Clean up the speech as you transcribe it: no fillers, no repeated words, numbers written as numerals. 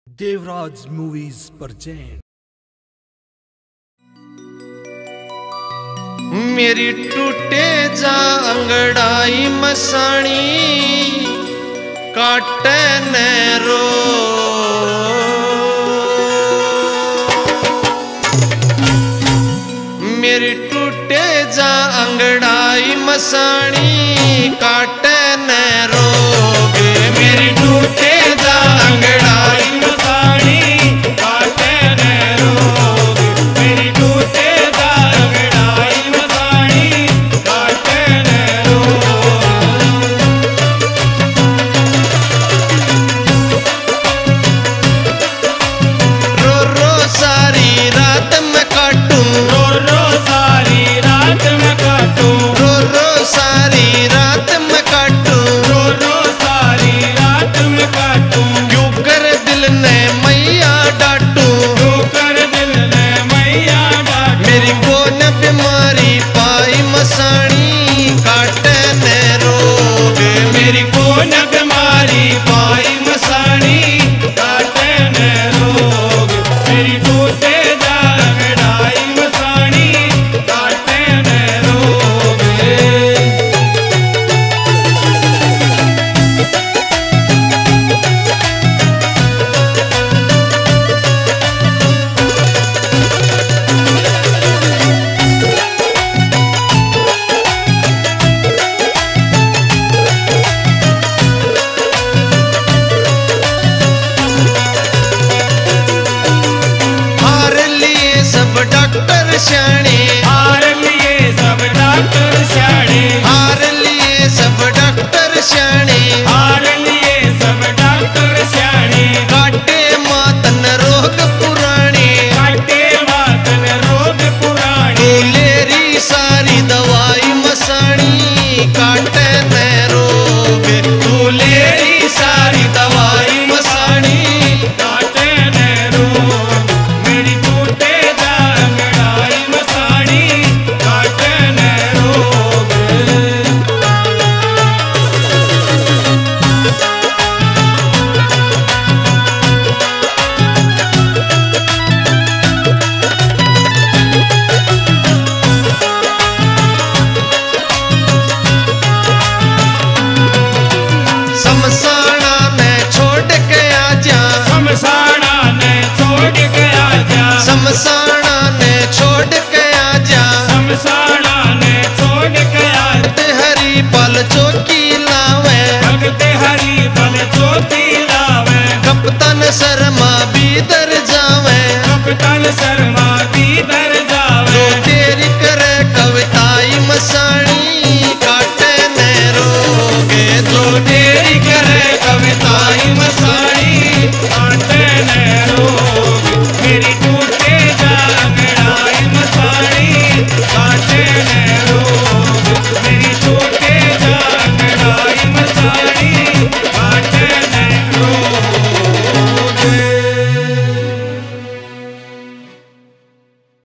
Devraj movies present. मेरी टूटे जा अंगड़ाई मसाणी काटे नैरो मेरी टूटे जा अंगड़ाई मसाणी काटे नैरो मेरी टूटे जा अंगड़ाई मसाणी काटे नैरो मेरी टूटे जा अंगड़ाई मसाणी काटे नैरो रो रो सारी रात में काटूं रो रो सारी रात में काटूं रो रो सारी रात में काटूं रो रो सारी रात में काटूं क्यों कर दिल ने मैया डांटूं क्यों कर दिल ने मैया डांटूं मेरी कौन बीमारी पाई मसाणी काटे ने रोग मेरी कौन बीमारी पाई मसाणी काटे ने रोग मेरी टूटे जा अंगड़ाई मसाणी काटे ने रोग हार लिए सब डॉक्टर स्याणे हार लिए सब डॉक्टर स्याणे हार लिए सब डॉक्टर स्याणे हार लिए सब डॉक्टर स्याणे काटे मातन रोग पुराणे काटे मातन रोग पुराणे लेरी सारी दवाई मसाणी काटे ने रोग तू लेरी सारी दवाई मसाणी काटे ने रोग मेरी टूटे जा अंगड़ाई मसाणी काटे ने रोग समसाना ने छोड़ के आजा समसाना ने छोड़ के आजा समसाना ने छोड़ के आजा समसाना ने छोड़ के आजा भगत हरी पल चौकी लावे भगत हरी पल चौकी लावे कप्तान शर्मा बीदर जावे कप्तान शर्मा